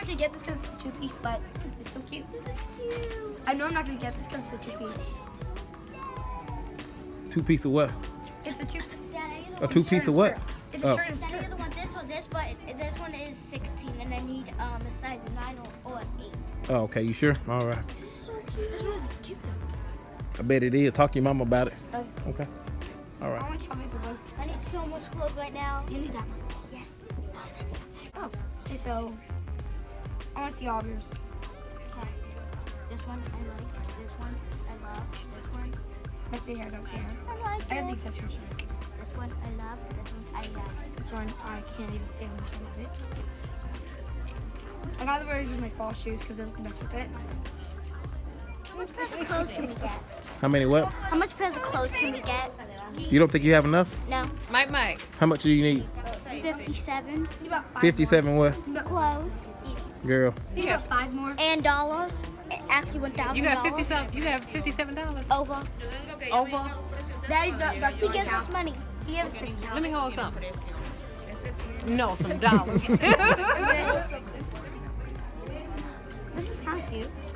gonna get this because it's a 2-piece, but it's so cute. This is cute. I know I'm not gonna get this because it's a 2-piece. 2-piece of what? It's a 2-piece. A 2-piece of what? It's a shirt and Daddy, I skirt. either want this or this, but this one is 16, and I need a size 9 or an 8. Oh, okay. You sure? All right. So cute. This one is cute though. I bet it is. Talk to your mama about it. Okay. Okay. All I right. want to count me for both. I need so much clothes right now. You need that one. Yes. Oh, okay, so I want to see all of yours. Okay. This one I like. This one I love. This one Let's see here, I don't care. I like. I got the accessories. This one I love. This one I love. This one, I can't even say how much I love it. I got the version with my fall shoes because they look the best with it. How much pairs of clothes can we get? How many what? How much pairs of clothes can we get? You don't think you have enough? No. Mike. How much do you need? 57 You got 5 57 what? more. clothes. Girl. You got 5 more. And dollars. Actually $1,000. You got $57. You got $57. Over. Over. Now you got that's He gives us money. He gives me. Let me hold something. No, some dollars. This is kind of cute.